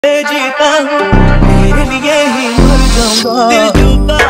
जीता हूँ तेरे लिए ही मर जाऊंगा दिल डूबा